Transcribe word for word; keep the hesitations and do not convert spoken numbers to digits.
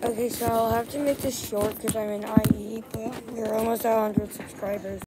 Okay, so I'll have to make this short because I'm in I E, but we're almost at one hundred subscribers.